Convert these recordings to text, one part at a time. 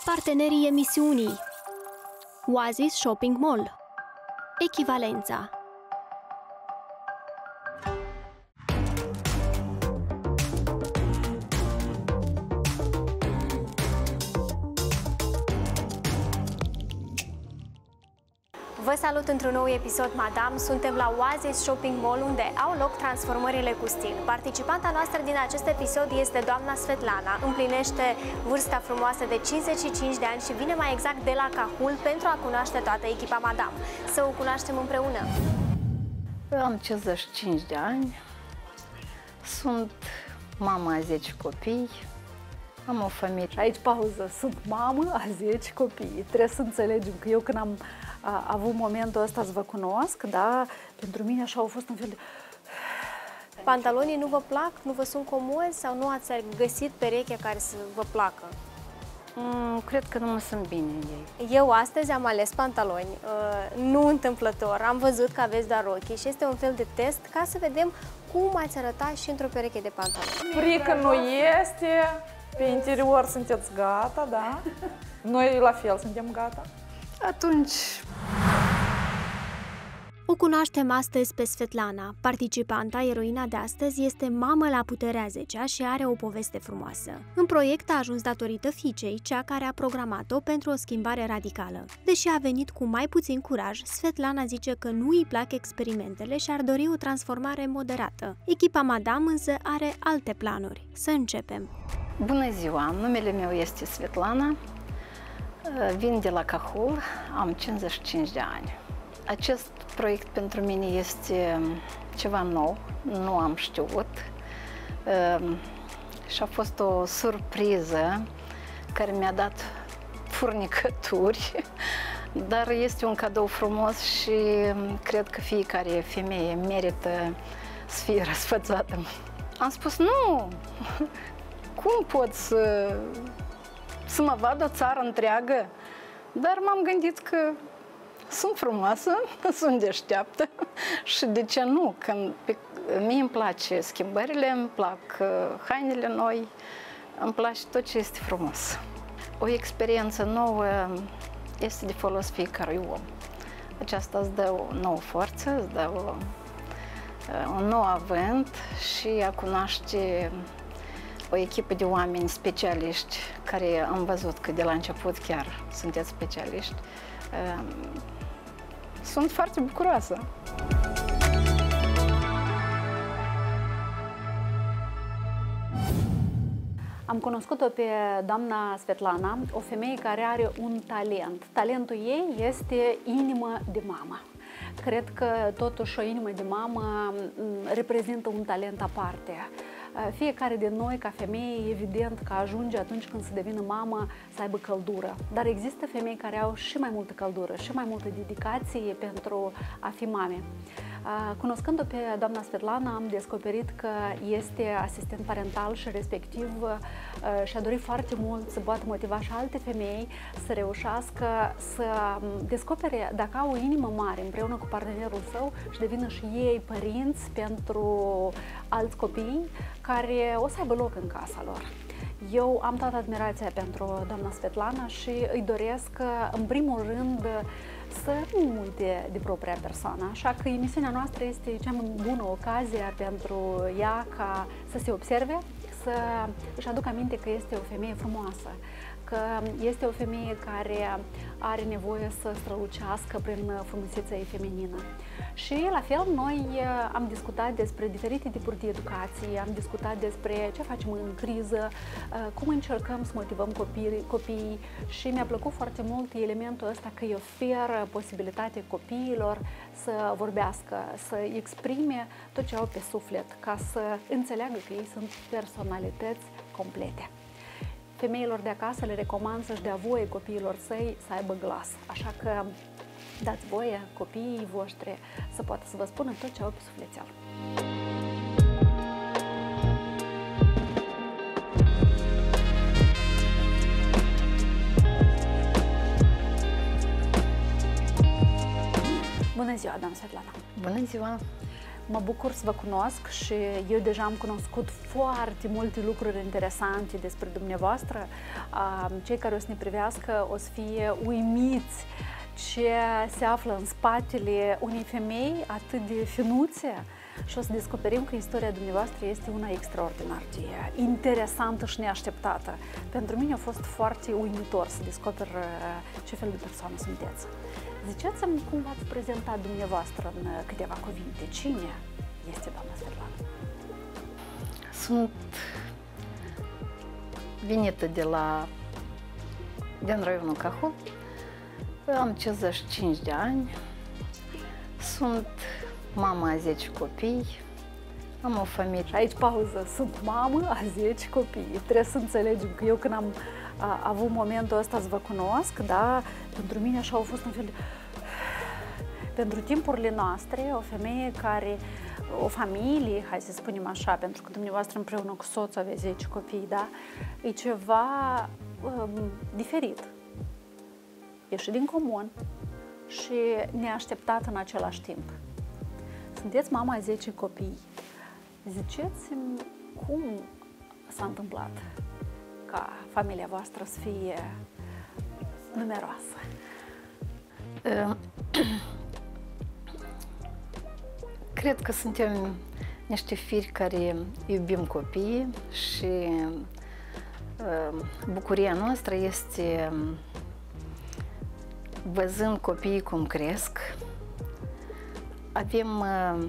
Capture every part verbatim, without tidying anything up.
Partenerii emisiunii: Oasis Shopping Mall, Echivalența. Vă salut într-un nou episod, Madame. Suntem la Oasis Shopping Mall, unde au loc transformările cu stil. Participanta noastră din acest episod este doamna Svetlana. Împlinește vârsta frumoasă de cincizeci și cinci de ani și vine mai exact de la Cahul pentru a cunoaște toată echipa Madame. Să o cunoaștem împreună. Am cincizeci și cinci de ani. Sunt mama a zece copii. Am o familie. Aici pauză. Sunt mamă a zece copii. Trebuie să înțelegem că eu când am a avut momentul ăsta să vă cunosc, da, pentru mine așa au fost un fel de... Pantalonii nu vă plac? Nu vă sunt comozi? Sau nu ați găsit perechea care să vă placă? Mm, cred că nu mă sunt bine în ei. Eu astăzi am ales pantaloni, uh, nu întâmplător. Am văzut că aveți doar ochii și este un fel de test ca să vedem cum ați arăta și într-o pereche de pantaloni. Frică nu este, pe interior sunteți gata, da? Noi la fel suntem gata. Atunci... O cunoaștem astăzi pe Svetlana. Participanta, eroina de astăzi, este mamă la puterea zecea și are o poveste frumoasă. În proiect a ajuns datorită fiicei, cea care a programat-o pentru o schimbare radicală. Deși a venit cu mai puțin curaj, Svetlana zice că nu îi plac experimentele și ar dori o transformare moderată. Echipa Madame însă are alte planuri. Să începem! Bună ziua! Numele meu este Svetlana. Vin de la Cahul, am cincizeci și cinci de ani. Acest proiect pentru mine este ceva nou, nu am știut și a fost o surpriză care mi-a dat furnicături, dar este un cadou frumos și cred că fiecare femeie merită să fie răsfățată. Am spus, nu, cum pot să... să mă vad o țară întreagă, dar m-am gândit că sunt frumoasă, sunt deșteaptă și de ce nu? Când pe, mie îmi place schimbările, îmi plac hainele noi, îmi place tot ce este frumos. O experiență nouă este de folos fiecărui om. Aceasta îți dă o nouă forță, îți dă o, un nou avânt și a cunoaște o echipă de oameni specialiști, care am văzut că de la început chiar sunteți specialiști. Sunt foarte bucuroasă. Am cunoscut-o pe doamna Svetlana, o femeie care are un talent. Talentul ei este inimă de mamă. Cred că totuși o inimă de mamă reprezintă un talent aparte. Fiecare din noi, ca femeie, evident că ajunge atunci când se devine mamă să aibă căldură. Dar există femei care au și mai multă căldură și mai multă dedicație pentru a fi mame. Cunoscând-o pe doamna Svetlana, am descoperit că este asistent parental și respectiv și-a dorit foarte mult să poată motiva și alte femei să reușească să descopere dacă au o inimă mare împreună cu partenerul său și devină și ei părinți pentru alți copii care o să aibă loc în casa lor. Eu am toată admirația pentru doamna Svetlana și îi doresc, în primul rând, să nu uite de propria persoană. Așa că emisiunea noastră este cea mai bună ocazie pentru ea ca să se observe, să își aducă aminte că este o femeie frumoasă, că este o femeie care are nevoie să strălucească prin frumusețea ei feminină. Și la fel, noi am discutat despre diferite tipuri de educație, am discutat despre ce facem în criză, cum încercăm să motivăm copiii, copiii și mi-a plăcut foarte mult elementul ăsta că îi oferă posibilitatea copiilor să vorbească, să exprime tot ce au pe suflet, ca să înțeleagă că ei sunt personalități complete. Femeilor de acasă le recomand să-și dea voie copiilor săi să aibă glas, așa că dați voie copiii voștri să poată să vă spună tot ce au pe sufletel. Bună ziua, doamna Svetlana! Bună ziua! Mă bucur să vă cunosc și eu deja am cunoscut foarte multe lucruri interesante despre dumneavoastră. Cei care o să ne privească o să fie uimiți ce se află în spatele unei femei atât de finuțe și o să descoperim că istoria dumneavoastră este una extraordinar de interesantă și neașteptată. Pentru mine a fost foarte uimitor să descoper ce fel de persoană sunteți. Ziceți-mi cum v-ați prezentat dumneavoastră în câteva cuvinte. Cine este doamna Svetlana? Sunt venită de la, din raionul Cahul. Am cincizeci și cinci de ani. Sunt mama a zece copii. Am o familie. Și aici pauză. Sunt mamă a zece copii. Trebuie să înțelegem că eu când am a, avut momentul ăsta să vă cunosc, da, pentru mine așa au fost un fel de... Pentru timpurile noastre, o femeie care, o familie, hai să spunem așa, pentru că dumneavoastră împreună cu soțul aveți zece copii, da, e ceva um, diferit. Ieșit din comun și neașteptat în același timp. Sunteți mama a zece copii. Ziceți-mi cum s-a întâmplat ca familia voastră să fie numeroasă? Uh, Cred că suntem niște firi care iubim copiii și uh, bucuria noastră este văzând copiii cum cresc. Avem uh,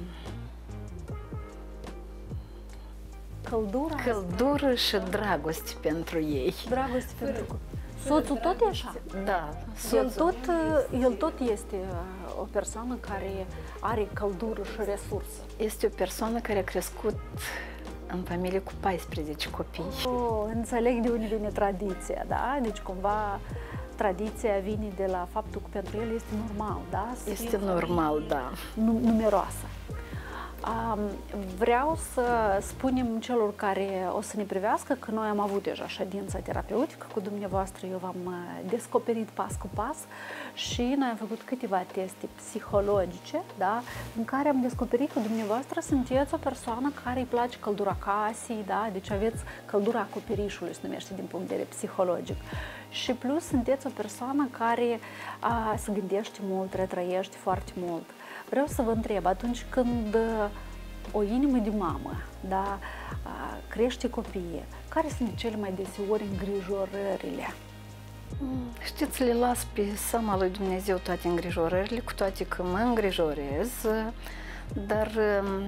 Căldura, căldură și dragoste pentru ei. Dragoste pentru copii. Soțul tot e așa? Da. El tot, el tot este o persoană care are căldură și resurse. Este o persoană care a crescut în familie cu paisprezece copii. Oh, înțeleg de unde vine tradiția, da? Deci cumva tradiția vine de la faptul că pentru el este normal, da? Să este normal, da. Numeroasă. Um, vreau să spunem celor care o să ne privească că noi am avut deja ședința terapeutică cu dumneavoastră, eu v-am descoperit pas cu pas și noi am făcut câteva teste psihologice, da, în care am descoperit că dumneavoastră sunteți o persoană care îi place căldura casei, da, deci aveți căldura acoperișului, se numește din punct de vedere psihologic. Și plus sunteți o persoană care a, se gândește mult, retrăiește foarte mult. Vreau să vă întreb, atunci când o inimă de mamă, da, crește copiii, care sunt cele mai deseori îngrijorările? Știți, le las pe seama lui Dumnezeu toate îngrijorările, cu toate că mă îngrijorez, dar uh,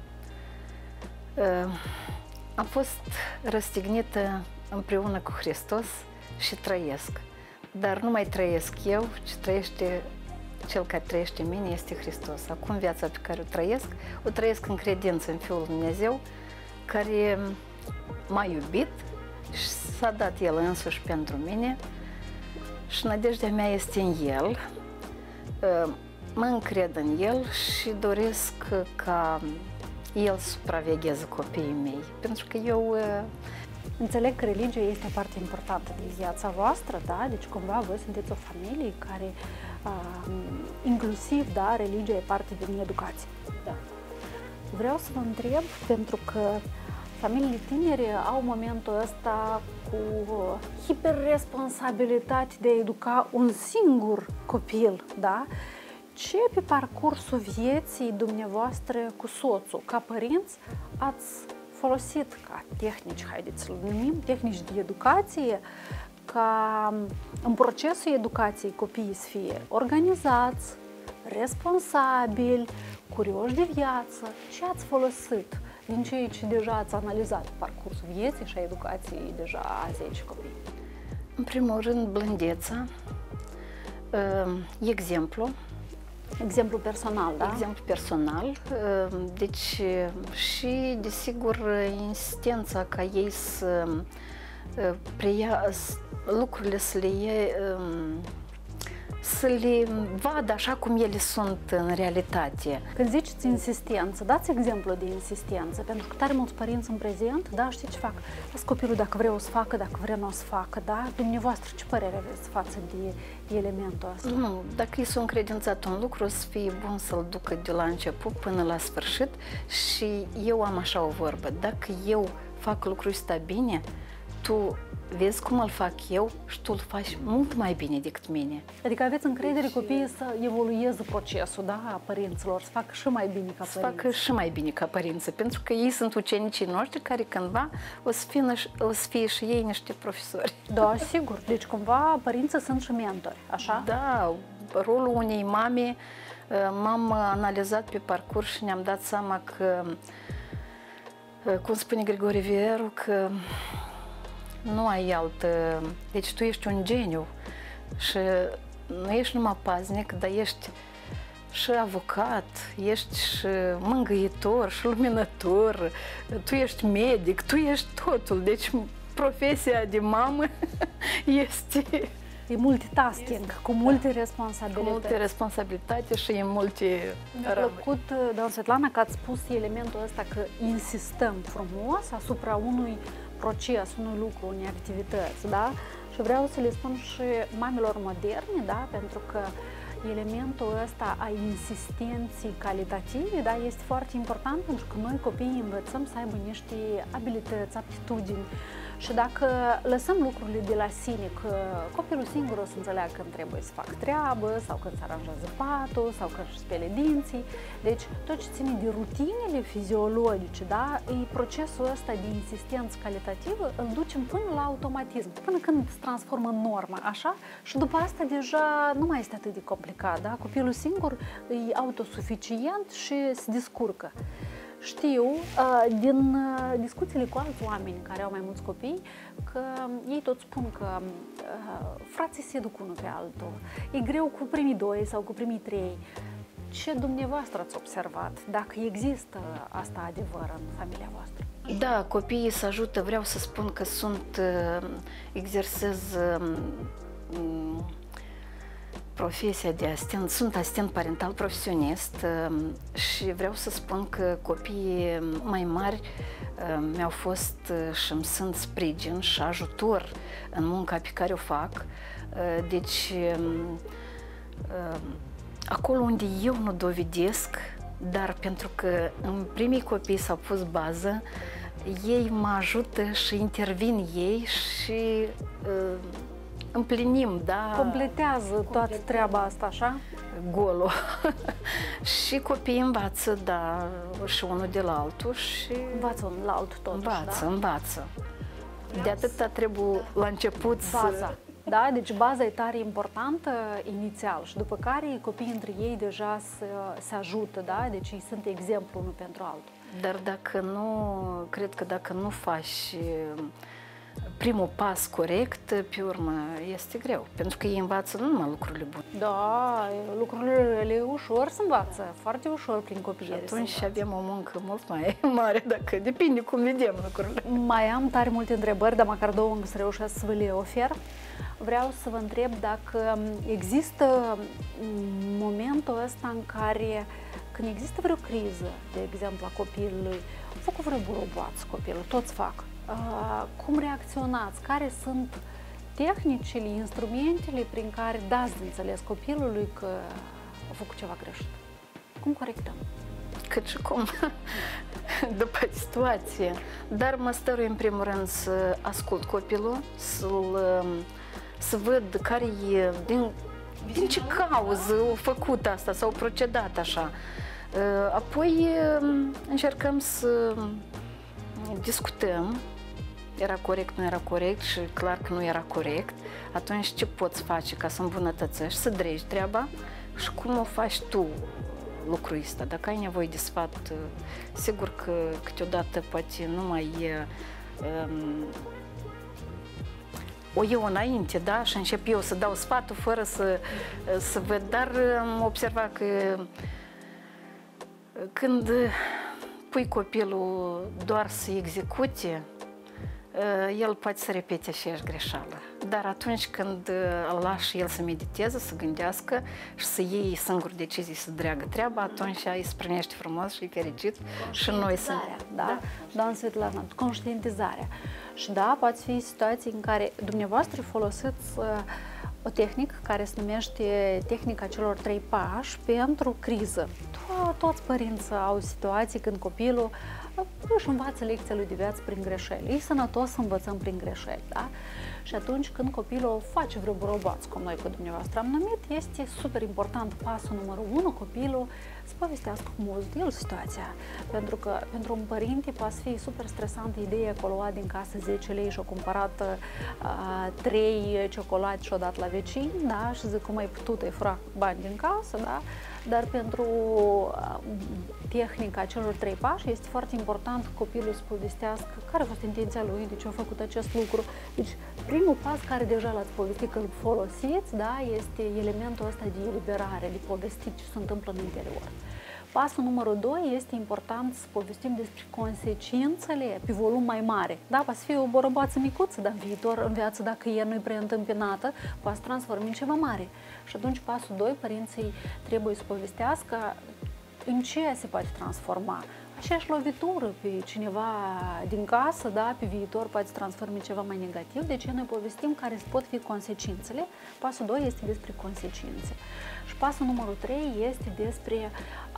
uh, am fost răstignită împreună cu Hristos și trăiesc. Dar nu mai trăiesc eu, ci trăiește Cel care trăiește în mine este Hristos. Acum viața pe care o trăiesc, o trăiesc în credință în Fiul Dumnezeu, care m-a iubit și s-a dat El însuși pentru mine și nădejdea mea este în El. Mă încred în El și doresc ca El să supravegheze copiii mei, pentru că eu... Înțeleg că religia este o parte importantă din viața voastră, da? Deci cumva voi sunteți o familie care uh, inclusiv, da, religia e parte din educație. Da. Vreau să vă întreb, pentru că familiile tinere au momentul ăsta cu hiperresponsabilitate de a educa un singur copil, da? Ce pe parcursul vieții dumneavoastră cu soțul, ca părinți, ați folosit ca tehnici, haideți să le numim, tehnici de educație, ca în procesul educației copiii să fie organizați, responsabili, curioși de viață? Ce ați folosit din ceea ce deja ați analizat pe parcursul vieții și a educației deja a zece copii? În primul rând, blândeța, exemplu. Exemplu personal, da? Exemplu personal, deci și, desigur, insistența ca ei să preia lucrurile, să le, ie, să le vadă așa cum ele sunt în realitate. Când ziceți insistență, dați exemplu de insistență, pentru că tare mulți părinți în prezent, da, știi ce fac? Las copilul dacă vrea o să facă, dacă vrea nu o să facă, da? Dumneavoastră, ce părere aveți față de elementul ăsta? Nu, dacă e s-o încredințat un lucru, o să fie bun să-l ducă de la început până la sfârșit și eu am așa o vorbă, dacă eu fac lucrul ăsta bine, tu vezi cum îl fac eu și tu îl faci mult mai bine decât mine. Adică aveți încredere copiii să evolueze procesul, da, a părinților, să facă și mai bine ca să părinți. facă și mai bine ca părinți, pentru că ei sunt ucenicii noștri care cândva o să fie, o să fie și ei niște profesori. Da, sigur. Deci cumva părinții sunt și mentori, așa? Da, rolul unei mame m-am analizat pe parcurs și ne-am dat seama că, cum spune Grigore Vieru, că nu ai altă... Deci tu ești un geniu și nu ești numai paznic, dar ești și avocat, ești și mângâietor, și luminător, tu ești medic, tu ești totul. Deci profesia de mamă este... E multitasking, cu multe responsabilități. Cu multe responsabilitate și în multe... Mi-a plăcut, doamna Svetlana, că ați spus elementul ăsta că insistăm frumos asupra unui proces, unui lucru, unei activități, da? Și vreau să le spun și mamelor moderne, da? Pentru că elementul ăsta a insistenței calitative, da? Este foarte important pentru că noi copiii învățăm să aibă niște abilități, aptitudini. Și dacă lăsăm lucrurile de la sine, că copilul singur o să înțeleagă când trebuie să fac treabă, sau când se aranjează patul, sau când își spele dinții. Deci, tot ce ține de rutinele fiziologice, da, e procesul ăsta de insistență calitativă, îl ducem până la automatism, până când se transformă în normă, așa? Și după asta deja nu mai este atât de complicat, da? Copilul singur e autosuficient și se descurcă. Știu din discuțiile cu alți oameni care au mai mulți copii că ei tot spun că frații se duc unul pe altul. E greu cu primii doi sau cu primii trei. Ce dumneavoastră ați observat? Dacă există asta adevăr în familia voastră? Da, copiii se ajută. Vreau să spun că sunt, exersez profesia de asistent, sunt asistent parental profesionist și vreau să spun că copiii mai mari mi-au fost și îmi sunt sprijin și ajutor în munca pe care o fac. Deci, acolo unde eu nu dovedesc, dar pentru că în primii copii s-au pus bază, ei mă ajută și intervin ei și împlinim, da? Completează toată treaba asta, așa? Golul. Și copiii învață, da, și unul de la altul și... Învață unul la altul totuși, învață, da? Învață, De atâta trebuie la început baza. să... Da? Deci baza e tare importantă inițial și după care copiii între ei deja se, se ajută, da? Deci ei sunt exemplu unul pentru altul. Dar dacă nu, cred că dacă nu faci primul pas corect, pe urmă este greu. Pentru că ei învață nu numai lucrurile bune. Da, lucrurile ușor se învață, foarte ușor prin copilărie. Și atunci avem o muncă mult mai mare, dacă depinde cum vedem lucrurile. Mai am tare multe întrebări, dar măcar două încă să reușesc să vă le ofer. Vreau să vă întreb dacă există momentul ăsta în care, când există vreo criză, de exemplu, a copilului, a făcut vreo buroboață copilul, toți fac. Uh, cum reacționați? Care sunt tehnicile, instrumentele prin care dați de înțeles copilului că a făcut ceva greșit? Cum corectăm? Cât și cum, după situație. Dar mă stărui în primul rând să ascult copilul, să-l să văd care e, din, din ce cauză a făcut asta sau a procedat așa. Apoi încercăm să discutăm, era corect, nu era corect și clar că nu era corect. Atunci ce poți face ca să îmbunătățești, să dregi treaba și cum o faci tu lucrul ăsta. Dacă ai nevoie de sfat, sigur că câteodată poate nu mai e um, o iau înainte, da? Și încep eu să dau sfatul fără să, să văd, dar am observat că când pui copilul doar să execute, el poate să repete aceeași greșeală. Dar atunci când îl lași el să mediteze, să gândească și să iei singur decizii, să dreagă treaba, atunci îi se primește frumos și e fericit și noi să... Da, da, Svetlana, conștientizarea. Și da, poate fi situații în care dumneavoastră folosiți uh, o tehnică care se numește tehnica celor trei pași pentru criză. To- toți părinții au situații când copilul își învață lecția lui de viață prin greșeli. E sănătos să învățăm prin greșeli, da? Și atunci când copilul face vreo borobață, cum noi cu dumneavoastră am numit, este super important pasul numărul unu, copilul să povestească cum o el situația. Pentru că pentru un părinte poate fi super stresantă ideea că o lua din casă zece lei și-o cumpărat uh, trei ciocolate și-o dat la vecini, da? Și zic cum ai putut, ai furat bani din casă, da? Dar pentru uh, tehnica celor trei pași este foarte important copilul să povestească care a fost intenția lui, de ce a făcut acest lucru. Deci, primul pas care deja l-ați povestit că îl folosiți, da, este elementul ăsta de eliberare, de povestit ce se întâmplă în interior. Pasul numărul doi este important să povestim despre consecințele pe volum mai mare. Da, poate să fie o borobață micuță, dar în viitor, în viață, dacă ea nu-i prea întâmpinată, poate să transforme în ceva mare. Și atunci, pasul doi, părinții trebuie să povestească în ce se poate transforma. Aceeași lovitură pe cineva din casă, da, pe viitor poate să transforme în ceva mai negativ, deci noi povestim care pot fi consecințele. Pasul doi este despre consecințe. Și pasul numărul trei este despre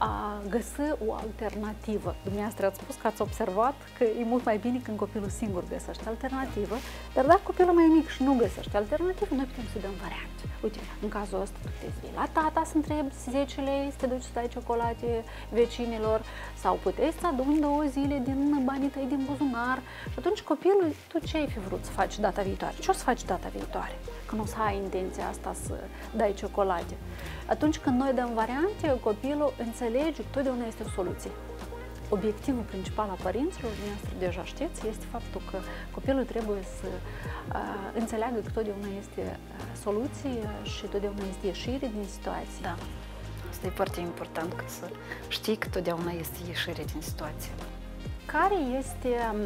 a găsi o alternativă. Dumneavoastră ați spus că ați observat că e mult mai bine când copilul singur găsește alternativă, dar dacă copilul mai mic și nu găsește alternativă, noi putem să dăm variante. Uite, în cazul ăsta, tu puteți vii la tata să întrebi zece lei, să te duci să dai ciocolate vecinilor, sau puteți să aduni două zile din banii tăi din buzunar. Și atunci copilul, tu ce ai fi vrut să faci data viitoare? Ce o să faci data viitoare? Că nu o să ai intenția asta să dai ciocolate. Atunci când noi dăm variante, copilul înțelege că totdeauna este o soluție. Obiectivul principal al părinților, dumneavoastră deja știți, este faptul că copilul trebuie să uh, înțeleagă că totdeauna este uh, soluție și totdeauna este ieșire din situație. Da. Asta e foarte important, că să știi că totdeauna este ieșire din situație. Care este um,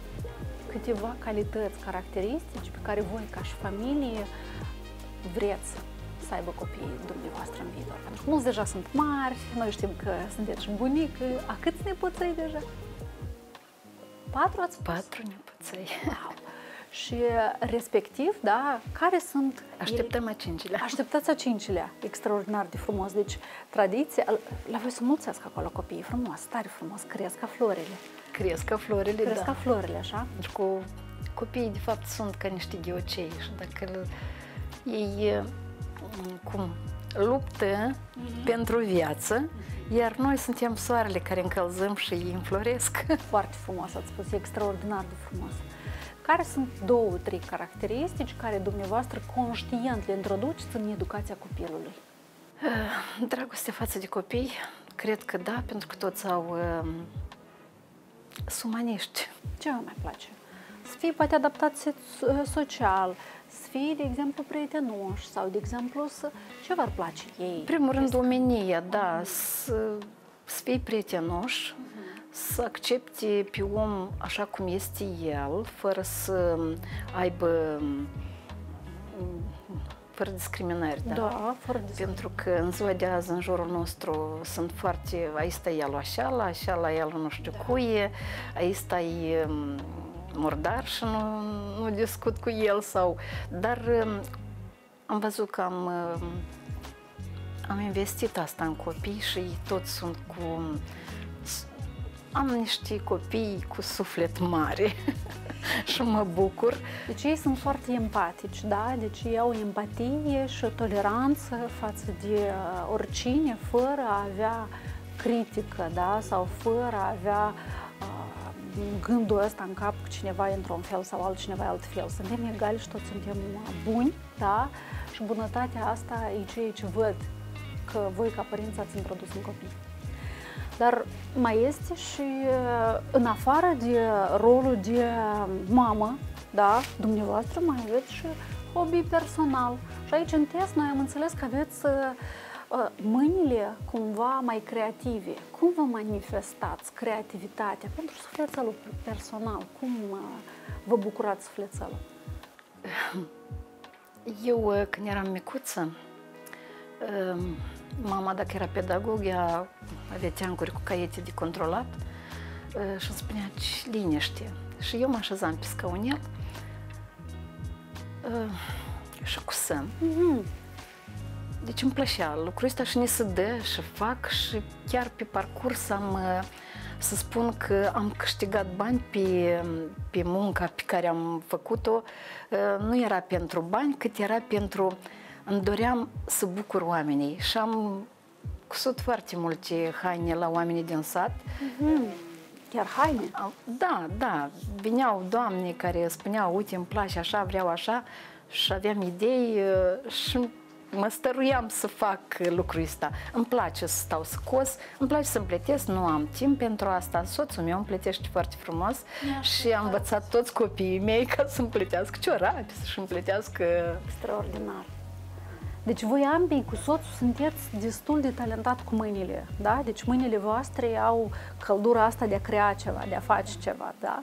câteva calități, caracteristici pe care voi, ca și familie, vreți să aibă copiii dumneavoastră în viitor? Pentru că mulți deja sunt mari, noi știm că sunteți bunică. A câți nepoței deja? Patru ați spus? Patru nepoței. Wow. Și respectiv, da, care sunt... Așteptăm a cincilea. Așteptați a cincilea. Extraordinar de frumos. Deci, tradiția... La voi să mulțesc acolo copiii frumos, tare frumos, cresc ca florile. Cresc ca florile, cresc da. ca florile, așa? Deci cu copiii, de fapt, sunt ca niște ghiocei și dacă ei, cum, luptă mm-hmm. pentru viață, iar noi suntem soarele care încălzăm și ei înfloresc. Foarte frumos, ați spus, extraordinar de frumos. Care sunt două, trei caracteristici care dumneavoastră conștient le introduceți în educația copilului? Dragoste față de copii, cred că da, pentru că toți au uh, sumaniști. Ce vă mai place? Să fie poate adaptați social, să fie, de exemplu, prietenoși sau, de exemplu, să... ce v-ar place ei? În primul rând, omenia, da, să, să fie prietenoși, să accepte pe om așa cum este el, fără să aibă, fără discriminări, da? Da, fără discriminări. Pentru că în ziua de azi, în jurul nostru, sunt foarte, aici stă el așa, la așa, la el nu știu da. Cuie, aici stă murdar și nu, nu discut cu el sau... Dar am văzut că am, am investit asta în copii și toți sunt cu... Am niște copii cu suflet mare și mă bucur. Deci ei sunt foarte empatici, da? Deci ei au empatie și o toleranță față de oricine, fără a avea critică, da? Sau fără a avea uh, gândul ăsta în cap că cineva e într-un fel sau altcineva altfel. Suntem egali și toți suntem buni, da? Și bunătatea asta e ceea ce văd că voi ca părinți ați introdus în copii. Dar mai este și în afară de rolul de mamă, da, dumneavoastră mai aveți și hobby personal. Și aici în test noi am înțeles că aveți uh, mâinile cumva mai creative. Cum vă manifestați creativitatea pentru sufletelul personal? Cum uh, vă bucurați sufletelul? Eu, când eram micuță, mama, dacă era pedagog, ea avea teancuri cu caiete de controlat și îmi spunea, liniște. Și eu mă așezam pe scaunel și cusăm. Mm-hmm. Deci îmi plăcea lucrul ăsta și ne se dă și fac și chiar pe parcurs am să spun că am câștigat bani pe, pe munca pe care am făcut-o. Nu era pentru bani, cât era pentru... Îmi doream să bucur oamenii și am cusut foarte multe haine la oamenii din sat. Mm-hmm. Chiar haine? Da, da. Veneau doamne care spuneau, uite, îmi place așa, vreau așa și aveam idei și mă stăruiam să fac lucrul ăsta. Îmi place să stau să cos, îmi place să împletesc, nu am timp pentru asta. Soțul meu îmi pletește foarte frumos și am învățat toți copiii mei ca să împletească ciorapi, să-și împletească... Extraordinar. Deci voi ambii cu soțul sunteți destul de talentat cu mâinile, da? Deci mâinile voastre au căldura asta de a crea ceva, de a face ceva, da?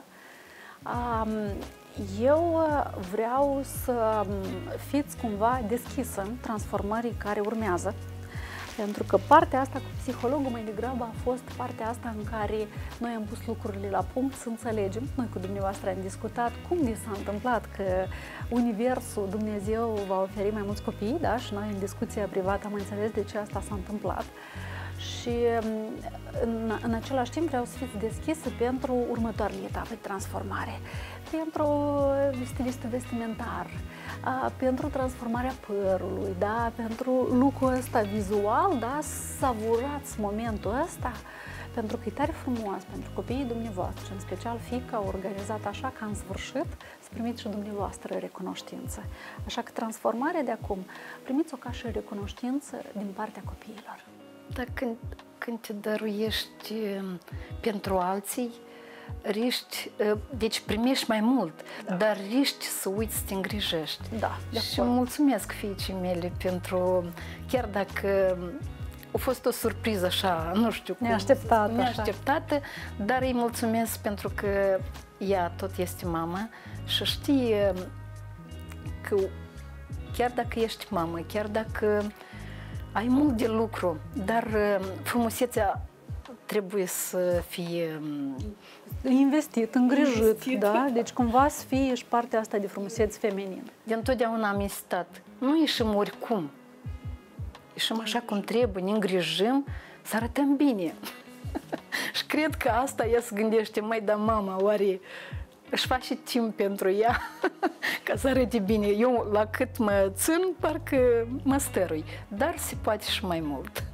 Eu vreau să fiți cumva deschisă transformării care urmează, pentru că partea asta cu psihologul mai degrabă a fost partea asta în care noi am pus lucrurile la punct să înțelegem. Noi cu dumneavoastră am discutat cum ni s-a întâmplat că Universul, Dumnezeu va oferi mai mulți copii, da? Și noi în discuția privată am înțeles de ce asta s-a întâmplat. Și în, în același timp vreau să fiți deschise pentru următoarele etape de transformare, pentru stilistul vestimentar, a, pentru transformarea părului, da? Pentru lucrul ăsta vizual, da? Savurați momentul ăsta, pentru că e tare frumos pentru copiii dumneavoastră, în special fiica organizat așa ca în sfârșit să primiți și dumneavoastră recunoștință. Așa că transformarea de acum, primiți-o ca și recunoștință din partea copiilor. Dar când, când te dăruiești pentru alții, riști, deci primești mai mult, da. Dar riști să uiți să te îngrijești. Da, și mulțumesc fiicii mele pentru, chiar dacă a fost o surpriză așa, nu știu cum, neașteptată, neașteptată, dar îi mulțumesc pentru că ea tot este mamă și știe că chiar dacă ești mamă, chiar dacă ai mult de lucru, dar frumusețea trebuie să fie investit, îngrijit, investit. Da? Deci cumva să fie și partea asta de frumusețe feminină. De întotdeauna am insistat, nu ieșim oricum, ieșim așa cum trebuie, ne îngrijim, să arătăm bine. Și cred că asta ea se gândește, mai da mama, oare își face timp pentru ea ca să arăte bine. Eu, la cât mă țin, parcă mă stărui, dar se poate și mai mult.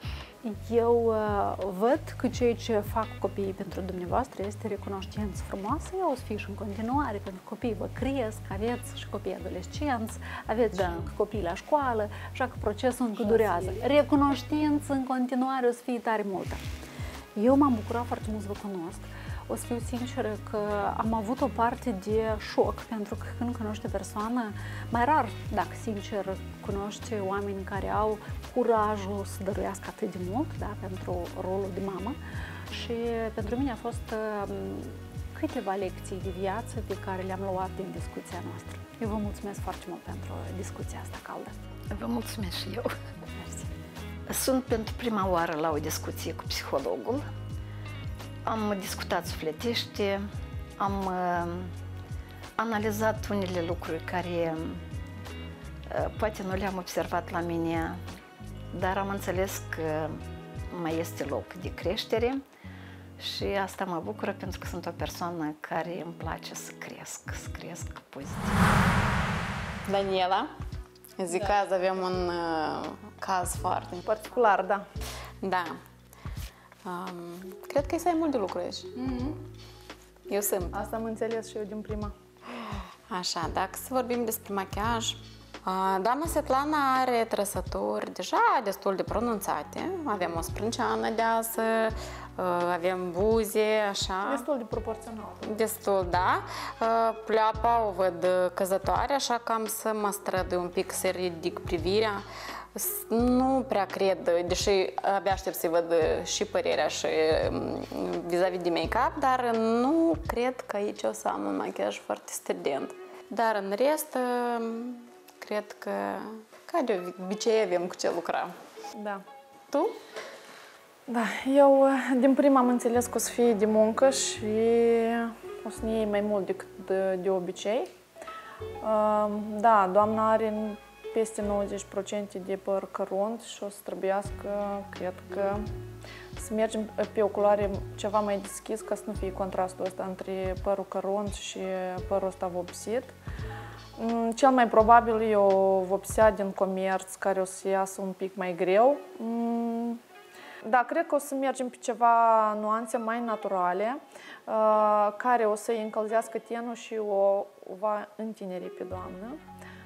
Eu uh, văd că ceea ce fac copiii pentru dumneavoastră este recunoștință frumoasă. Eu o să fiu și în continuare, pentru că copiii vă cresc, aveți și copii adolescenți, aveți da. Și copii la școală, așa că procesul încă durează. Recunoștință în continuare o să fie tare multă. Eu m-am bucurat foarte mult să vă cunosc. O să fiu sinceră că am avut o parte de șoc, pentru că când cunoști o persoană, mai rar, dacă sincer cunoști oameni care au curajul să dăruiască atât de mult, da, pentru rolul de mamă. Și pentru mine a fost um, câteva lecții de viață pe care le-am luat din discuția noastră. Eu vă mulțumesc foarte mult pentru discuția asta caldă. Vă mulțumesc și eu. Mersi. Sunt pentru prima oară la o discuție cu psihologul. Am discutat sufletește, am uh, analizat unele lucruri care uh, poate nu le-am observat la mine, dar am înțeles că mai este loc de creștere și asta mă bucură pentru că sunt o persoană care îmi place să cresc, să cresc pozitiv. Daniela, zic da. Că azi avem un uh, caz foarte particular, da. Da. Um, cred că îi să ai mult de lucru aici. Mm-hmm. Eu sunt. Asta am înțeles și eu din prima. Așa, dacă să vorbim despre machiaj, uh, doamna Svetlana are trăsături deja destul de pronunțate. Avem o sprânceană deasă, uh, avem buze, așa. Destul de proporțional. Destul, da. Uh, pleoapa o văd căzătoare, așa că am să mă strădui un pic să ridic privirea. Nu prea cred, deși abia aștept să-i văd și părerea și vis-a-vis de make-up, dar nu cred că aici o să am un machiaj foarte strident. Dar în rest, cred că ca de obicei avem cu ce lucra. Da. Tu? Da, eu din prima am înțeles că o să fie de muncă și o să ne iei mai mult decât de, de obicei. Da, doamna are peste nouăzeci la sută de păr cărunt și o să trebuiască, cred că, să mergem pe o culoare ceva mai deschis ca să nu fie contrastul ăsta între părul cărunt și părul ăsta vopsit. Cel mai probabil e o vopsea din comerț care o să iasă un pic mai greu. Da, cred că o să mergem pe ceva nuanțe mai naturale, care o să-i încălzească tenul și o va întineri pe doamnă.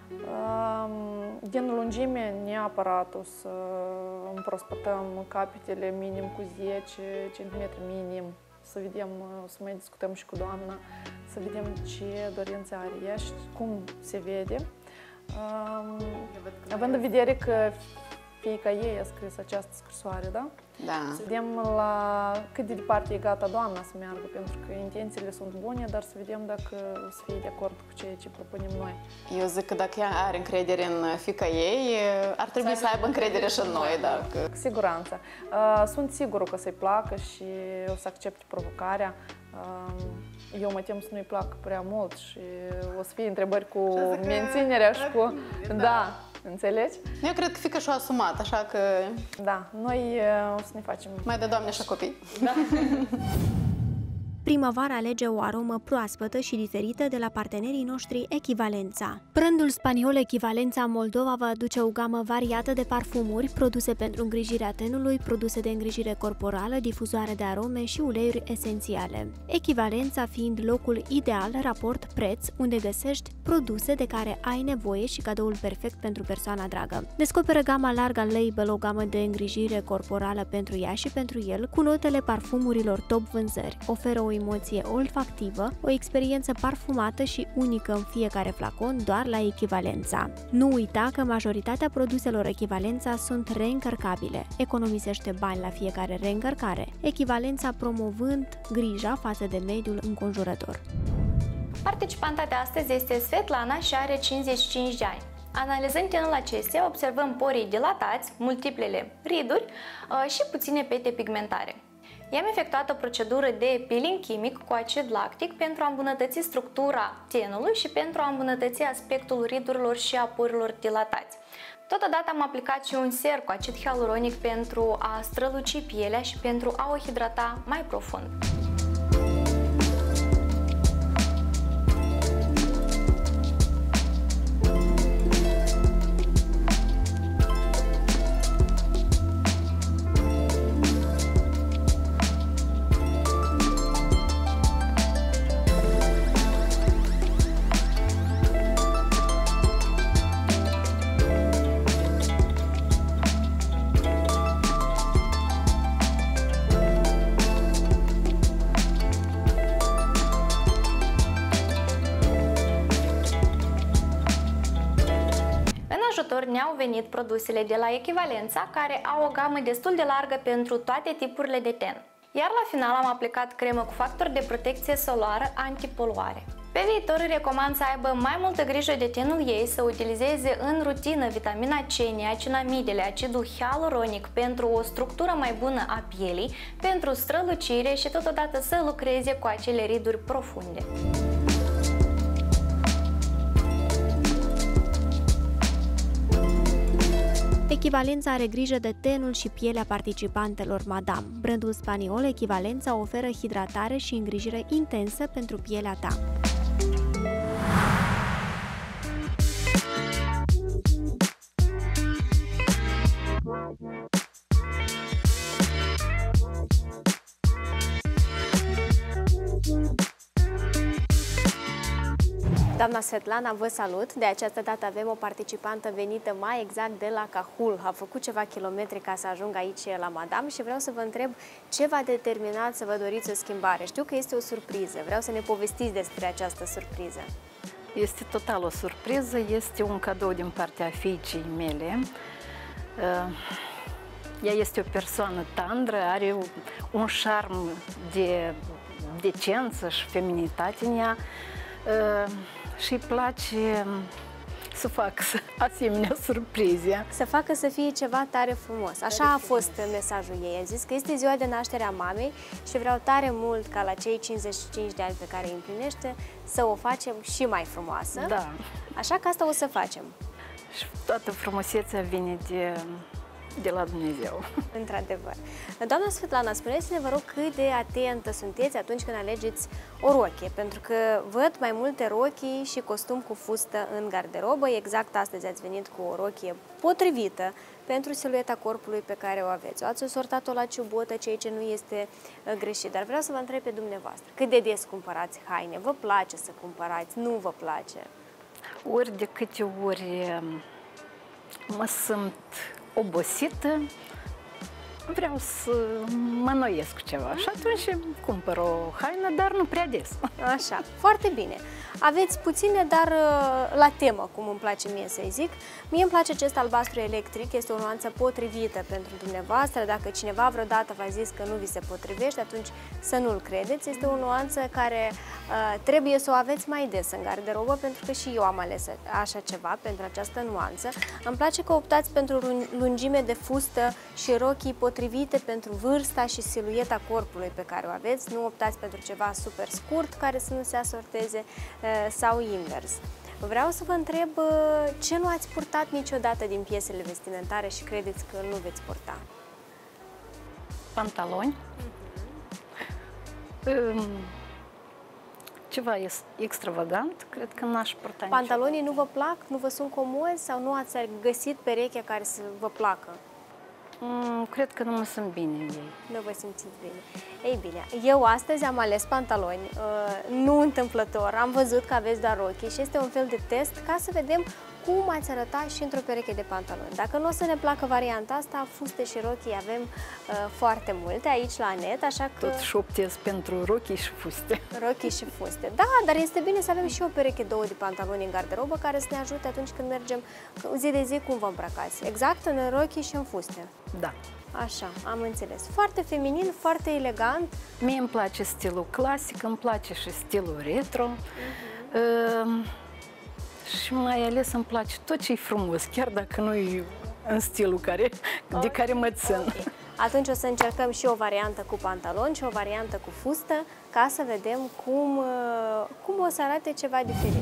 Din lungime, neapărat o să împrospătăm capetele minim cu zece centimetri minim, să vedem, o să mai discutăm și cu doamna, să vedem ce dorințe are ea și cum se vede. Având în vedere că fiica ei a scris această scrisoare, da? Da. Să vedem la cât de departe e gata doamna să meargă, pentru că intențiile sunt bune, dar să vedem dacă o să fie de acord cu ceea ce propunem noi. Eu zic că dacă ea are încredere în fiica ei, ar trebui să, să aibă încredere și în noi. Da. Cu siguranță. Sunt sigură că o să-i placă și o să accepte provocarea. Eu mă tem să nu-i placă prea mult și o să fie întrebări cu menținerea și cu... Da. Înțelegi? Eu cred că fiica și-o asumat, așa că... Da, noi o să ne facem... Mai de Doamne și copii. Da. Primăvara alege o aromă proaspătă și diferită de la partenerii noștri Echivalența. Brandul spaniol Echivalența Moldova va aduce o gamă variată de parfumuri, produse pentru îngrijirea tenului, produse de îngrijire corporală, difuzoare de arome și uleiuri esențiale. Echivalența fiind locul ideal raport-preț, unde găsești produse de care ai nevoie și cadoul perfect pentru persoana dragă. Descoperă gama largă al Label, o gamă de îngrijire corporală pentru ea și pentru el, cu notele parfumurilor top vânzări. Oferă o emoție olfactivă, o experiență parfumată și unică în fiecare flacon doar la Echivalența. Nu uita că majoritatea produselor Echivalența sunt reîncărcabile. Economisește bani la fiecare reîncărcare. Echivalența promovând grija față de mediul înconjurător. Participanta de astăzi este Svetlana și are cincizeci și cinci de ani. Analizând tenul acestea, observăm porii dilatați, multiplele riduri și puține pete pigmentare. I-am efectuat o procedură de peeling chimic cu acid lactic pentru a îmbunătăți structura tenului și pentru a îmbunătăți aspectul ridurilor și a porilor dilatați. Totodată am aplicat și un ser cu acid hialuronic pentru a străluci pielea și pentru a o hidrata mai profund. Ne-au venit produsele de la Echivalența, care au o gamă destul de largă pentru toate tipurile de ten. Iar la final am aplicat cremă cu factor de protecție solară antipoluare. Pe viitor îi recomand să aibă mai multă grijă de tenul ei, să utilizeze în rutină vitamina C, niacinamidele, acidul hialuronic pentru o structură mai bună a pielii, pentru strălucire și totodată să lucreze cu acele riduri profunde. Echivalența are grijă de tenul și pielea participantelor Madame. Brandul spaniol Echivalența oferă hidratare și îngrijire intensă pentru pielea ta. Doamna Svetlana, vă salut! De această dată avem o participantă venită mai exact de la Cahul. A făcut ceva kilometri ca să ajungă aici la Madame și vreau să vă întreb ce v-a determinat să vă doriți o schimbare. Știu că este o surpriză. Vreau să ne povestiți despre această surpriză. Este total o surpriză. Este un cadou din partea fiicei mele. Ea este o persoană tandră, are un șarm de decență și feminitate în ea. Și îi place să fac asemenea surprize. Să facă să fie ceva tare frumos. Așa a fost mesajul ei. A zis că este ziua de naștere a mamei și vreau tare mult ca la cei cincizeci și cinci de ani pe care îi împlinește să o facem și mai frumoasă. Da. Așa că asta o să facem. Și toată frumusețea vine de, de la Dumnezeu. Într-adevăr. Doamna Svetlana, spuneți-ne, vă rog, cât de atentă sunteți atunci când alegeți o rochie, pentru că văd mai multe rochii și costum cu fustă în garderobă. Exact astăzi ați venit cu o rochie potrivită pentru silueta corpului pe care o aveți. Ați sortat-o la ciubotă, ceea ce nu este greșit. Dar vreau să vă întreb pe dumneavoastră, cât de des cumpărați haine? Vă place să cumpărați? Nu vă place? Ori de câte ori mă simt obosită, vreau să mă înnoiesc cu ceva și atunci cumpăr o haină, dar nu prea des. Așa, foarte bine. Aveți puține, dar la temă, cum îmi place mie să-i zic. Mie îmi place acest albastru electric, este o nuanță potrivită pentru dumneavoastră. Dacă cineva vreodată v-a zis că nu vi se potrivește, atunci să nu-l credeți. Este o nuanță care uh, trebuie să o aveți mai des în garderobă, pentru că și eu am ales așa ceva pentru această nuanță. Îmi place că optați pentru lungime de fustă și rochii potrivite pentru vârsta și silueta corpului pe care o aveți. Nu optați pentru ceva super scurt care să nu se asorteze sau invers. Vreau să vă întreb ce nu ați purtat niciodată din piesele vestimentare și credeți că nu veți purta? Pantaloni. Mm-hmm. Ceva extravagant, cred că n-aș purta. Pantalonii nu vă plac? Nu vă sunt comozi sau nu ați găsit perechea care să vă placă? Mm, cred că nu mă simt bine în ei. Nu vă simțiți bine. Ei bine, eu astăzi am ales pantaloni, uh, nu întâmplător, am văzut că aveți doar rochii și este un fel de test ca să vedem cum ați arăta și într-o pereche de pantaloni. Dacă nu o să ne placă varianta asta, fuste și rochii avem uh, foarte multe aici la net, așa că... Tot șoptez pentru rochii și fuste. Rochii și fuste. Da, dar este bine să avem și o pereche, două de pantaloni în garderobă care să ne ajute atunci când mergem zi de zi cum vă îmbrăcați. Exact, în rochii și în fuste. Da. Așa, am înțeles. Foarte feminin, foarte elegant. Mie îmi place stilul clasic, îmi place și stilul retro. Uh-huh. uh, Și mai ales îmi place tot ce e frumos, chiar dacă nu e în stilul care, okay. de care mă țin. Okay. Atunci o să încercăm și o variantă cu pantaloni și o variantă cu fustă, ca să vedem cum, cum o să arate ceva diferit.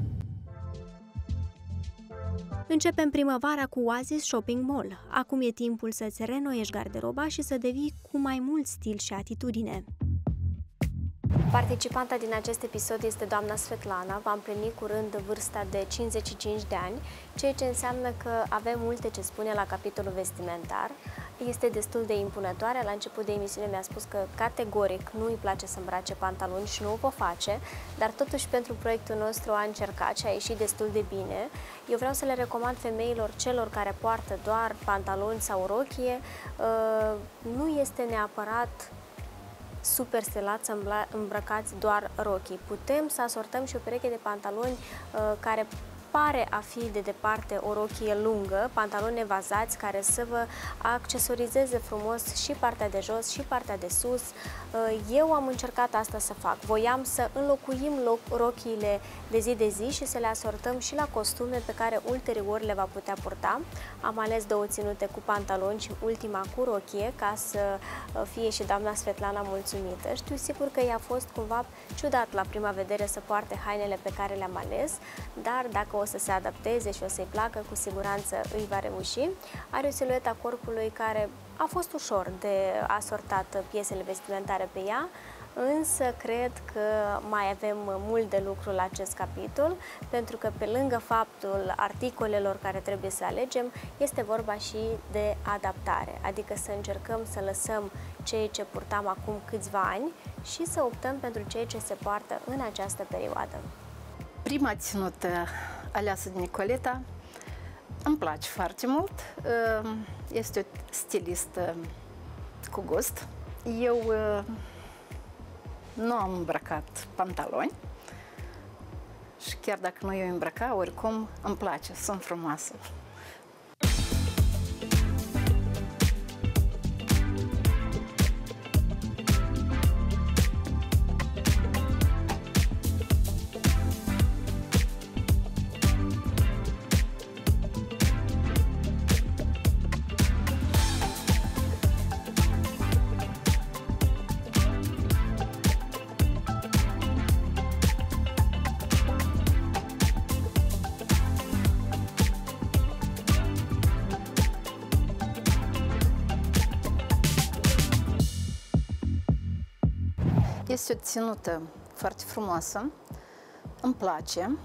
Începem primăvara cu Oasis Shopping Mall. Acum e timpul să-ți reînnoiești garderoba și să devii cu mai mult stil și atitudine. Participanta din acest episod este doamna Svetlana, va împlini curând vârsta de cincizeci și cinci de ani, ceea ce înseamnă că avem multe ce spune la capitolul vestimentar. Este destul de impunătoare, la început de emisiune mi-a spus că categoric nu îi place să îmbrace pantaloni și nu o va face, dar totuși pentru proiectul nostru a încercat și a ieșit destul de bine. Eu vreau să le recomand femeilor, celor care poartă doar pantaloni sau rochie, nu este neapărat super stelat să îmbrăcați doar rochii. Putem să asortăm și o pereche de pantaloni uh, care pare a fi de departe o rochie lungă, pantaloni evazați care să vă accesorizeze frumos și partea de jos și partea de sus. Eu am încercat asta să fac. Voiam să înlocuim rochiile de zi de zi și să le asortăm și la costume pe care ulterior le va putea purta. Am ales două ținute cu pantaloni și ultima cu rochie ca să fie și doamna Svetlana mulțumită. Știu sigur că i-a fost cumva ciudat la prima vedere să poarte hainele pe care le-am ales, dar dacă o să se adapteze și o să-i placă, cu siguranță îi va reuși. Are o siluetă a corpului care a fost ușor de asortat piesele vestimentare pe ea, însă cred că mai avem mult de lucru la acest capitol, pentru că pe lângă faptul articolelor care trebuie să alegem, este vorba și de adaptare, adică să încercăm să lăsăm ceea ce purtam acum câțiva ani și să optăm pentru ceea ce se poartă în această perioadă. Prima ținută aleasă de Nicoleta îmi place foarte mult. Este o stilistă cu gust. Eu nu am îmbrăcat pantaloni și chiar dacă nu eu îmbrăca, oricum îmi place, sunt frumoasă. Este o ținută foarte frumoasă, îmi place,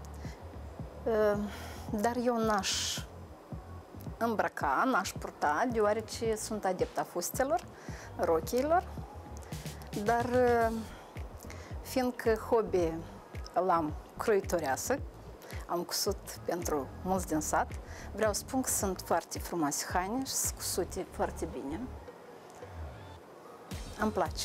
dar eu n-aș îmbrăca, n-aș purta, deoarece sunt adepta fustelor, rochiilor, dar fiindcă hobby l-am croitoreasă, am cusut pentru mulți din sat, vreau să spun că sunt foarte frumoase haine și sunt cusute foarte bine. Îmi place.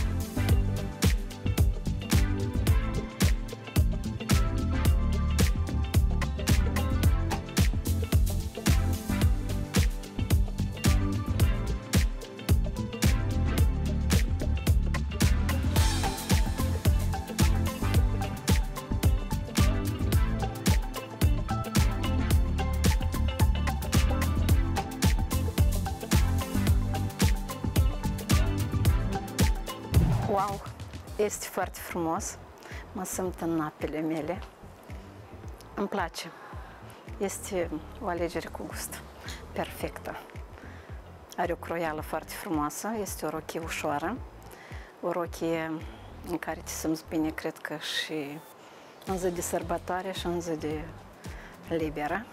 Wow! Este foarte frumos. Mă simt în apele mele. Îmi place. Este o alegere cu gust. Perfectă. Are o croială foarte frumoasă. Este o rochie ușoară. O rochie în care te simți bine, cred că și în zi de sărbătoare și în zi de liberă.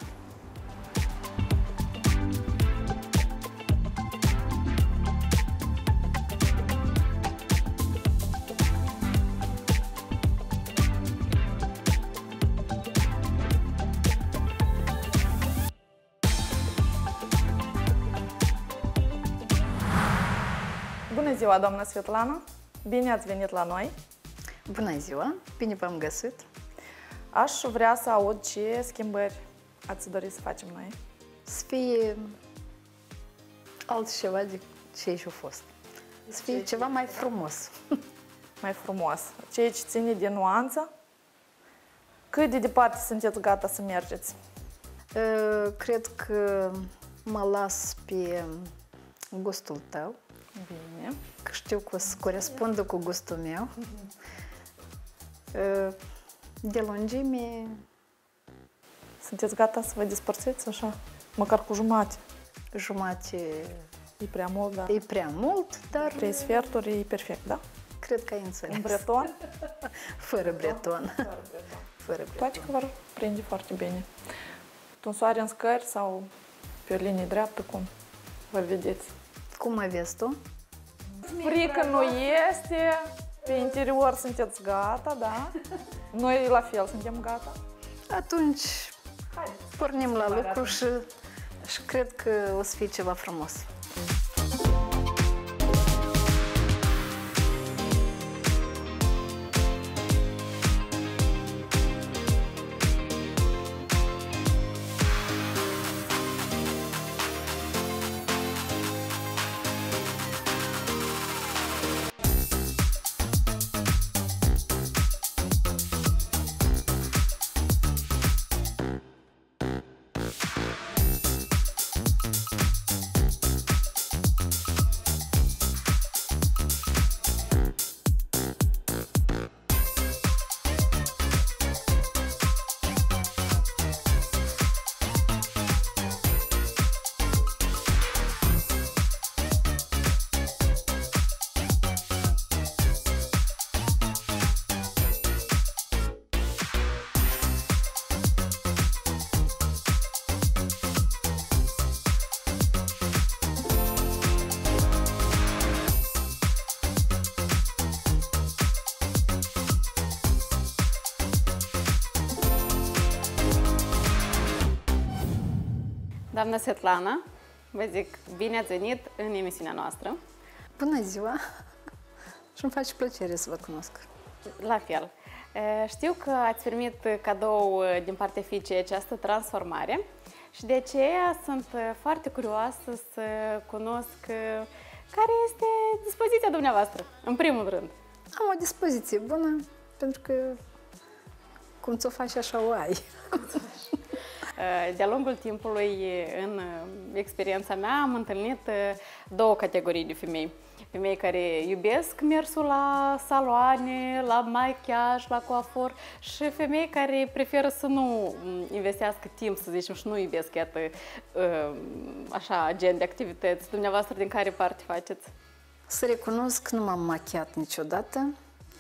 Bună ziua, doamna Svetlana! Bine ați venit la noi! Bună ziua! Bine v-am găsit! Aș vrea să aud ce schimbări ați dori să facem noi. Să fie altceva de ce și-a fost. Să fie ceva mai frumos. Mai frumos. Ceea ce ține de nuanță. Cât de departe sunteți gata să mergeți? Cred că mă las pe gustul tău. Bine. Că știu că o să corespundă cu gustul meu. De lungime... Sunteți gata să vă despărțiți așa? Măcar cu jumate. Jumate... E prea mult, da. E prea mult, dar... Trei sferturi e perfect, da? Cred că ai înțeles. Un breton? Fără breton. Fără breton. Fără breton. Poate că vor prinde foarte bine. Tunsoare în scări sau pe o linie dreaptă, cum vă vedeți? Cum mă vezi tu? Frică nu este, pe interior sunteți gata, da? Noi la fel suntem gata. Atunci pornim la lucru și, și cred că o să fie ceva frumos. Doamna Svetlana, vă zic, bine ați venit în emisiunea noastră. Bună ziua! Și îmi face plăcere să vă cunosc. La fel. Știu că ați primit cadou din partea fiicei această transformare și de aceea sunt foarte curioasă să cunosc care este dispoziția dumneavoastră, în primul rând. Am o dispoziție bună, pentru că cum ți-o faci, așa o ai. De-a lungul timpului, în experiența mea, am întâlnit două categorii de femei. Femei care iubesc mersul la saloane, la machiaj, la coafor și femei care preferă să nu investească timp, să zicem, și nu iubesc, iată, așa, gen de activități. Dumneavoastră, din care parte faceți? Să recunosc că nu m-am machiat niciodată.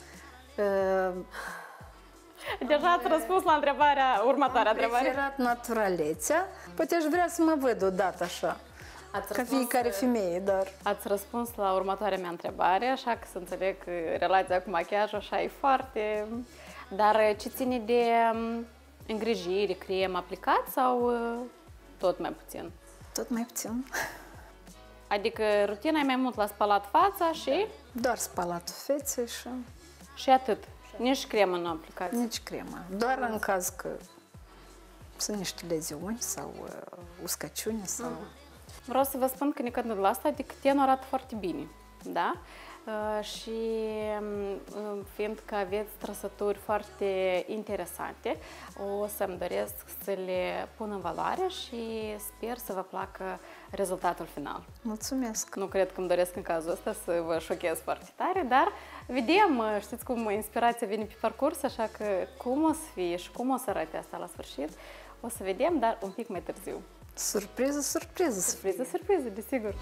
Deja ați răspuns la întrebarea, următoarea Am întrebare. preferat naturalețea. Poate aș vrea să mă văd odată așa, Ați ca răspuns, fiecare femeie, dar... Ați răspuns la următoarea mea întrebare, așa că să înțeleg că relația cu machiajul așa e foarte... Dar ce ține de îngrijire, crem aplicat sau tot mai puțin? Tot mai puțin. Adică rutina e mai mult la spălat fața și... Doar spălatul feței și Și atât. Nici cremă nu aplicați. nici cremă. Doar în caz că sunt niște leziuni sau uh, uscăciuni sau... Vreau să vă spun că nicănd de la asta, adică tenul arată foarte bine, da? Uh, și uh, fiindcă aveți trăsături foarte interesante, o să-mi doresc să le pun în valoare și sper să vă placă rezultatul final. Mulțumesc! Nu cred că îmi doresc în cazul ăsta să vă șochez foarte tare, dar vedem, știți cum inspirația vine pe parcurs, așa că cum o să fie și cum o să arate asta la sfârșit, o să vedem, dar un pic mai târziu. Surpriză, surpriză! Surpriză, surpriză, desigur!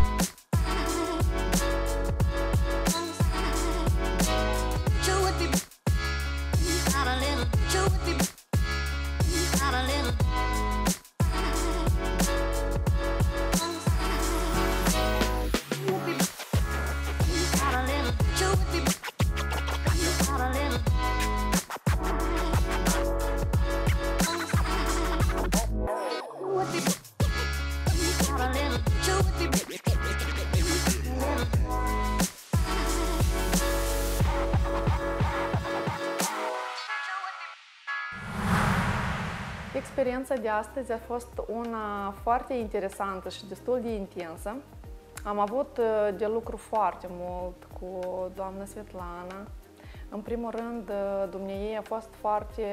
Experiența de astăzi a fost una foarte interesantă și destul de intensă. Am avut de lucru foarte mult cu doamna Svetlana. În primul rând, dumneaei a fost foarte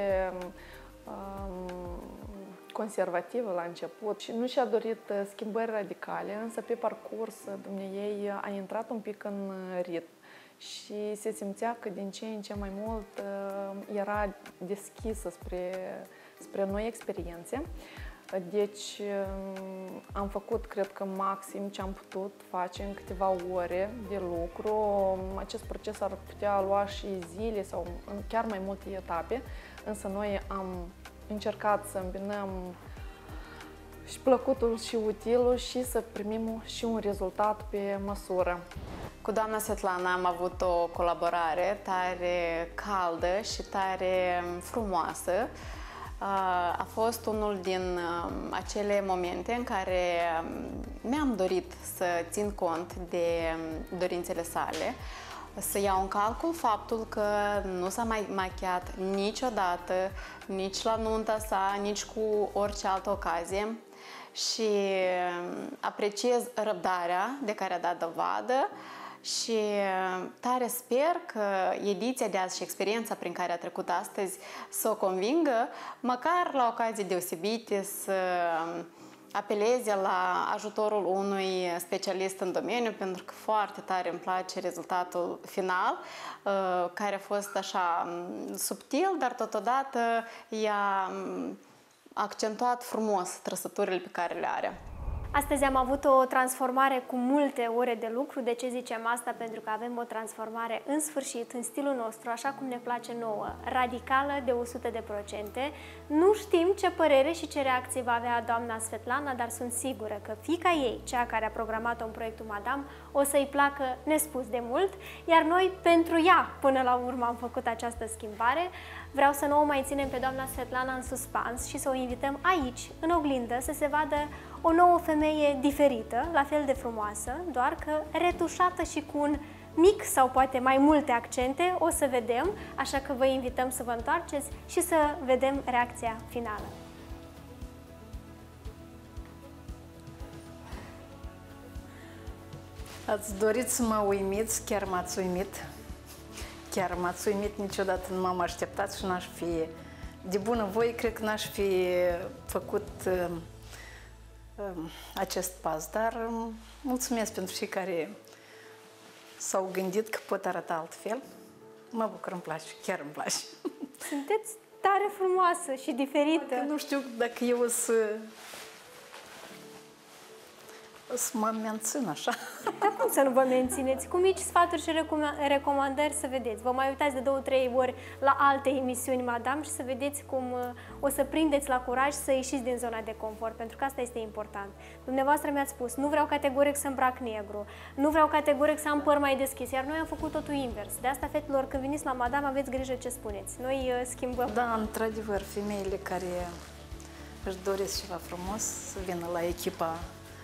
um, conservativă la început și nu și-a dorit schimbări radicale, însă pe parcurs dumneaei a intrat un pic în ritm și se simțea că din ce în ce mai mult era deschisă spre spre noi experiențe. Deci am făcut, cred că, maxim ce am putut face în câteva ore de lucru. Acest proces ar putea lua și zile sau chiar mai multe etape, însă noi am încercat să îmbinăm și plăcutul și utilul și să primim și un rezultat pe măsură. Cu doamna Svetlana am avut o colaborare tare caldă și tare frumoasă. A fost unul din acele momente în care mi-am dorit să țin cont de dorințele sale, să iau în calcul faptul că nu s-a mai machiat niciodată, nici la nunta sa, nici cu orice altă ocazie și apreciez răbdarea de care a dat dovadă. Și tare sper că ediția de azi și experiența prin care a trecut astăzi să o convingă, măcar la ocazii deosebite, să apeleze la ajutorul unui specialist în domeniu, pentru că foarte tare îmi place rezultatul final, care a fost așa subtil, dar totodată i-a accentuat frumos trăsăturile pe care le are. Astăzi am avut o transformare cu multe ore de lucru. De ce zicem asta? Pentru că avem o transformare în sfârșit, în stilul nostru, așa cum ne place nouă, radicală de o sută de procente. Nu știm ce părere și ce reacție va avea doamna Svetlana, dar sunt sigură că fiica ei, cea care a programat-o în proiectul Madame, o să-i placă nespus de mult, iar noi pentru ea până la urmă am făcut această schimbare. Vreau să nu o mai ținem pe doamna Svetlana în suspans și să o invităm aici, în oglindă, să se vadă o nouă femeie diferită, la fel de frumoasă, doar că retușată și cu un mic sau poate mai multe accente, o să vedem, așa că vă invităm să vă întoarceți și să vedem reacția finală. Ați dorit să mă uimiți, chiar m-ați uimit. Chiar m-ați uimit, niciodată nu m-am așteptat și n-aș fi, de bună voie, cred că n-aș fi făcut uh, uh, acest pas, dar uh, mulțumesc pentru cei care s-au gândit că pot arăta altfel. Mă bucur, îmi place, chiar îmi place. Sunteți tare frumoasă și diferită. Nu știu dacă eu o să Să mă mențin așa. Dar cum să nu vă mențineți? Cu mici sfaturi și recomandări să vedeți. Vă mai uitați de două, trei ori la alte emisiuni, madame, și să vedeți cum o să prindeți la curaj să ieșiți din zona de confort, pentru că asta este important. Dumneavoastră mi-ați spus, nu vreau categoric să îmbrac negru, nu vreau categoric să am păr mai deschis, iar noi am făcut totul invers. De asta, fetelor, când veniți la madame, aveți grijă ce spuneți. Noi uh, schimbăm. Da, într-adevăr, femeile care își doresc ceva frumos să vină la echipa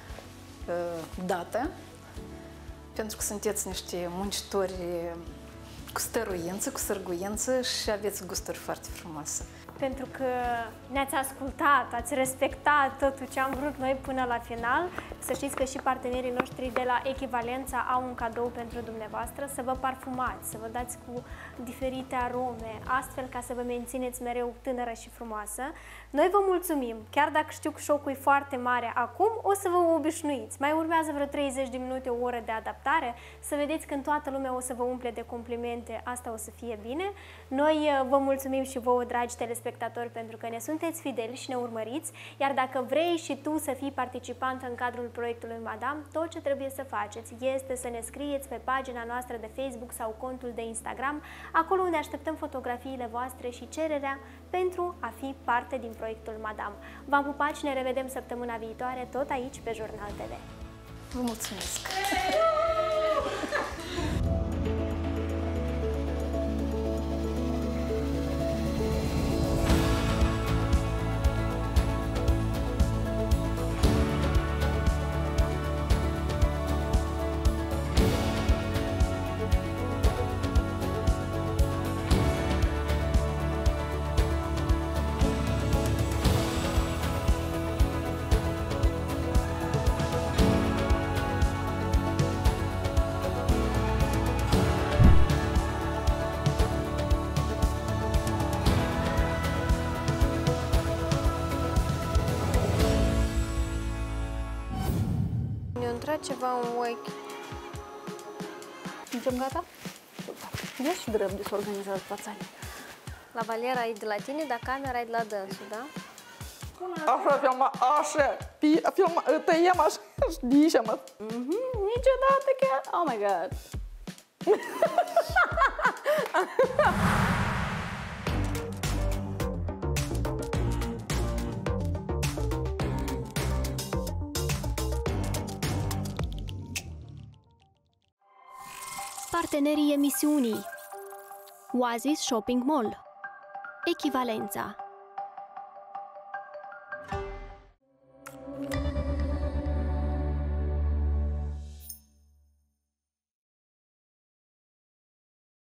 dată, pentru că sunteți niște muncitori cu stăruință, cu sârguință și aveți gusturi foarte frumoase. Pentru că ne-ați ascultat, ați respectat totul ce am vrut noi până la final. Să știți că și partenerii noștri de la Echivalența au un cadou pentru dumneavoastră, să vă parfumați, să vă dați cu diferite arome, astfel ca să vă mențineți mereu tânără și frumoasă. Noi vă mulțumim, chiar dacă știu că șocul e foarte mare acum, o să vă obișnuiți. Mai urmează vreo treizeci de minute, o oră de adaptare, să vedeți când toată lumea o să vă umple de complimente, asta o să fie bine. Noi vă mulțumim și vouă, dragi telespectatori, pentru că ne sunteți fideli și ne urmăriți, iar dacă vrei și tu să fii participant în cadrul proiectului Madame, tot ce trebuie să faceți este să ne scrieți pe pagina noastră de Facebook sau contul de Instagram, acolo unde așteptăm fotografiile voastre și cererea pentru a fi parte din proiectul Madame. V-am pupat și ne revedem săptămâna viitoare tot aici pe Jurnal T V. Vă mulțumesc! Ceva în ochi. Suntem gata? Ia și drept de s-a organizat fațanii. La Valera e de la tine, dar camera e de la dânsul, da? Așa, filma, așa, filma, tăiem așa, știi ce mă? Niciodată chiar, oh my god. Partenerii emisiunii: Oasis Shopping Mall, Echivalența,